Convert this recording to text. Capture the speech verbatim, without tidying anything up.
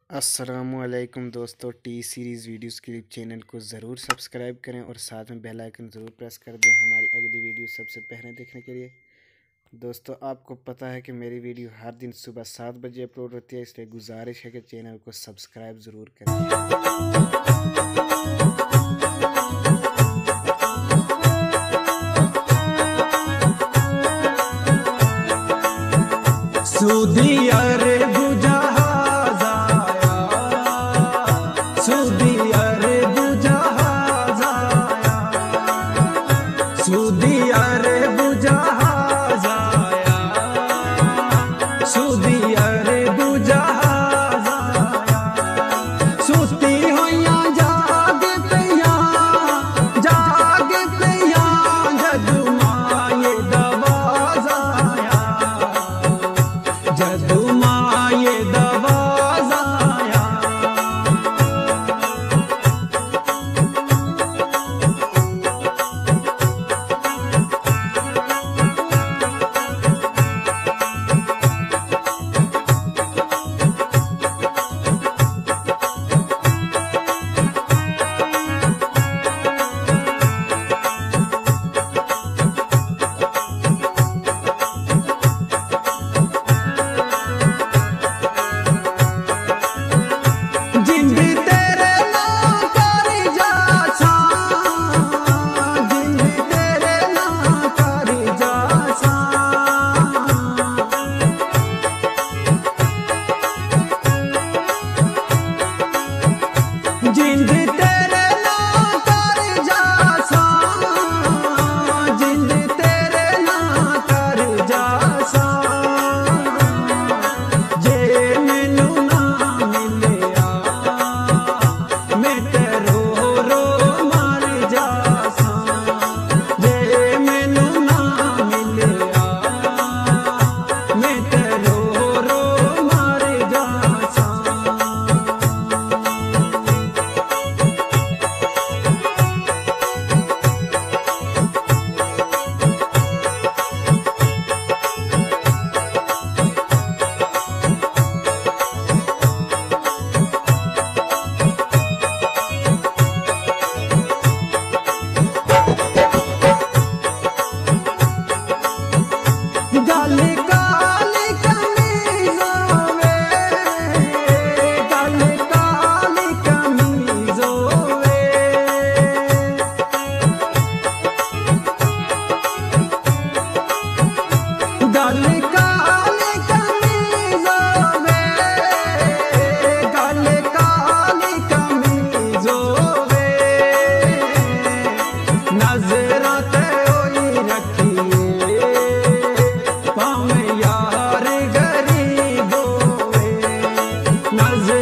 अस्सलामुअलैकुम दोस्तों, T series videos के लिए चैनल को ज़रूर सब्सक्राइब करें और साथ में बेल आइकन ज़रूर प्रेस कर दें हमारी अगली वीडियो सबसे पहले देखने के लिए। दोस्तों, आपको पता है कि मेरी वीडियो हर दिन सुबह सात बजे अपलोड होती है, इसलिए गुजारिश है कि चैनल को सब्सक्राइब ज़रूर करें। सऊदी अरब जहाज आया, सऊदी अरब जहाज आया, सऊदी अरब जहाज आया, सऊदी अरब जहाज आया। सुती होइयां जाग पिया, जाग पिया, जदू माए दवाज आया, जदू माए दवाज आया। जिंद तेरे नाम कर जासा, जिंद तेरे नाम कर जासा, जिंद तेरे नाम कर जासा, जिंद तेरे नाम कर जासा। जे मैनू ना मिलिया मैं ते रो रो मर जासा, जे मैनू ना मिलिया मैं ते रो रो मर जासा। गल काली कमीज़ों वे, गल काली कमीज़ों वे, गल काली कमीज़ों वे, गल काली कमीज़ों वे। नज़रां ते होई रखिए भावें यार गरीब होवे, नज़र